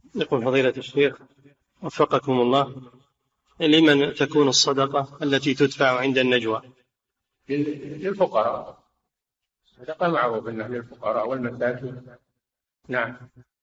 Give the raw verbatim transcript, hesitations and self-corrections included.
يقول فضيلة الشيخ وفقكم الله، لمن تكون الصدقة التي تدفع عند النجوى؟ للفقراء، الصدقة معروف أنها للفقراء والمساكين. نعم.